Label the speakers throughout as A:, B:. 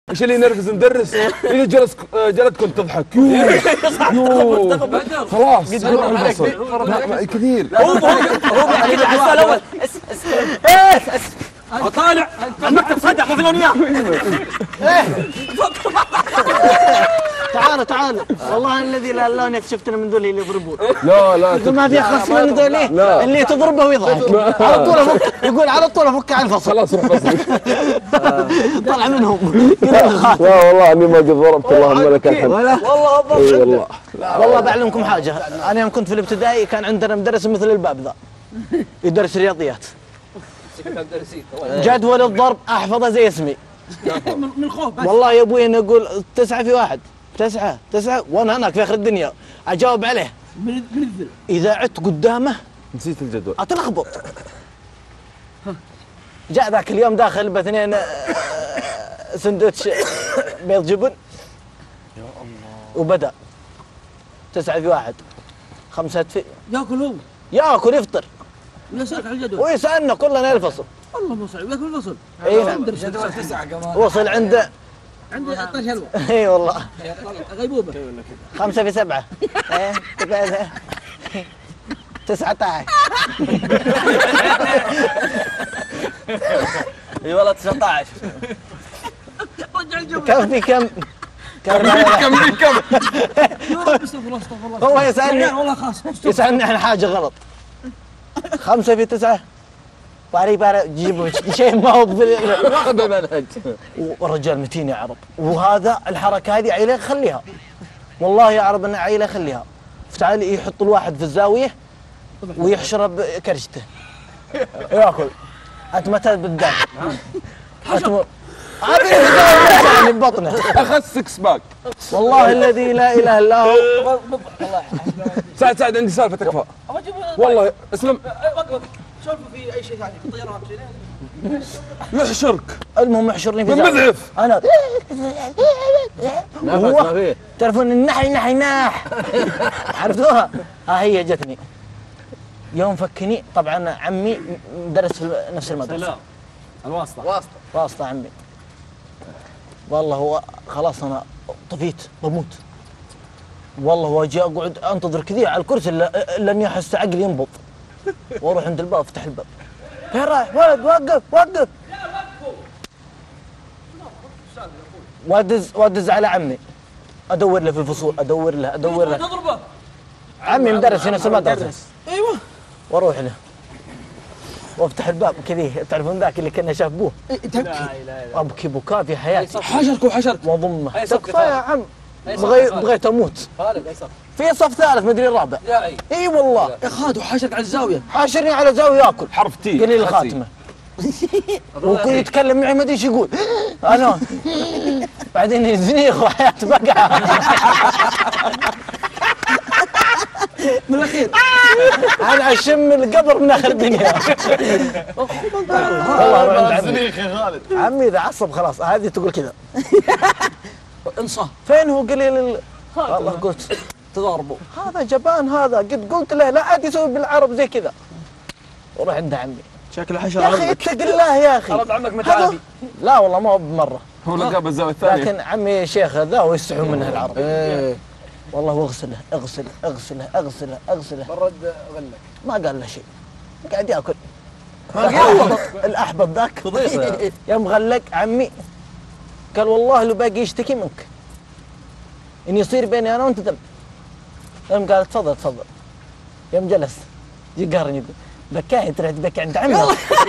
A: ايش اللي ينرفز مدرس؟ اذا جلدكم تضحك يو خلاص روح الفصل كثير
B: هو العسل الاول طالع المكتب صدق مو في الاغنيه.
C: تعالوا والله الذي لا اله انك شفتنا من ذول اللي يضربون.
A: لا
C: ما في اخص من ذول اللي تضربه ويضحك على طول افك، يقول على طول افك عن الفصل.
A: خلاص روح فصلك.
C: طلع منهم.
A: لا والله اني ما قد ضربت اللهم لك الحمد.
C: والله والله بعلمكم حاجه، انا يوم كنت في الابتدائي كان عندنا مدرس مثل الباب ذا يدرس رياضيات. جدول الضرب احفظه زي اسمي
B: من الخوف بس.
C: والله يا ابوي نقول 9 في 1 9 وانا هناك في اخر الدنيا اجاوب عليه
B: من الذل.
C: اذا عدت قدامه
A: نسيت الجدول
C: اتلخبط. جاء ذاك اليوم داخل باثنين سندوتش بيض جبن يا الله وبدا 9 في 1 5 في
B: ياكل هو
C: ياكل يفطر
B: ويسالك على الجدول
C: ويسالنا كلنا الفصل.
B: والله مو صعب ياكل الفصل.
C: اي نعم
B: جدول 9 كمان
C: وصل عنده
B: 11 حلوه.
C: اي والله
B: غيبوبه
C: 5 في 7 19
D: اي والله 19
B: رجع الجو.
C: كم في كم؟
A: كم
B: يا رب استغفر الله استغفر الله.
C: هو يسألني
B: والله خلاص
C: يسألني عن حاجة غلط. 5 في 9 باري جيبوا شيء ما هو
A: واخذ المنهج.
C: والرجال متين يا عرب، وهذا الحركة هذه عيله خليها والله يا عرب انها عيله خليها. فتعالي يحط الواحد في الزاوية ويحشره بكرشته ياكل. انت متى بالداخل؟ يعني ببطنه
A: اخذ 6 باك.
C: والله الذي لا اله الا هو.
A: سعد عندي سالفه تكفى والله. اسلم
B: وقف سولفوا في اي شيء ثاني في الطيران
A: يحشرك.
C: المهم يحشرني في
A: مذعف.
C: انا
D: نفس ما فيه.
C: تعرفون النحي ناح عرفتوها؟ هي جتني يوم فكني. طبعا عمي درس في نفس المدرسه واسطه عمي. والله هو خلاص انا طفيت بموت والله. واجي اقعد انتظر كذا على الكرسي لاني احس عقلي ينبض واروح عند الباب افتح الباب. فين رايح؟ ولد وقف وادز على عمي ادور له في الفصول ادور له
B: تضربه.
C: عمي مدرس في نفس المدرسه
B: ايوه
C: واروح له وافتح الباب كذي. تعرفون ذاك اللي كنا شاف ابوه ابكي بكاء في حياتي.
A: حشرك
C: واضمه تكفى يا عم. بغيت اموت في صف ثالث مدري الرابع. اي والله
B: يا خالد وحاشرك على الزاويه.
C: حاشرني على زاويه ياكل
A: حرف تي.
C: قال لي الخاتمه وكل يتكلم معي ما ادري ايش يقول. انا بعدين يزنيخ وحياته بقعه
B: من الاخير
C: انا اشم القبر من اخر الدنيا. والله
D: زنيخ يا خالد.
C: عمي اذا عصب خلاص هذه تقول كذا
B: انصاف.
C: فين هو؟ قال لي والله قلت
B: تضاربوا.
C: هذا جبان هذا. قلت له لا عاد يسوي بالعرب زي كذا. وروح عند عمي
B: شكله حشر
C: يا اخي اتق الله يا اخي.
D: خلاص عمك متعافي.
C: لا والله ما هو بمره.
A: هو لقى الزاويه الثانيه.
C: لكن عمي شيخ ذا ويستحون منه العرب. والله واغسله
D: برد غلك.
C: ما قال له شيء قاعد ياكل. الاحبط ذاك يوم غلق عمي قال والله لو باقي يشتكي منك ان يصير بيني انا وانت دم. يوم قال تفضل يوم جلس يقهرني بكاي تروح تبكي عند عمي.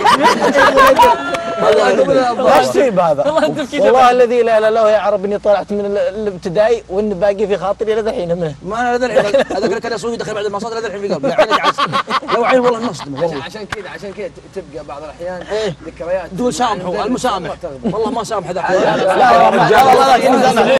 C: ايش تجيب هذا؟ والله الذي لا اله الا هو يا عرب اني طلعت من الابتدائي وان باقي في خاطري لذا الحين منه.
B: ما انا لذا الحين هذاك كان يسوي يدخل بعد المصادر لذا الحين في قلبي عين العز. لو عين والله مصدمه والله.
D: عشان كذا تبقى بعض الاحيان ذكريات.
B: دول سامحوا المسامح والله ما سامح ذاك.
C: لا والله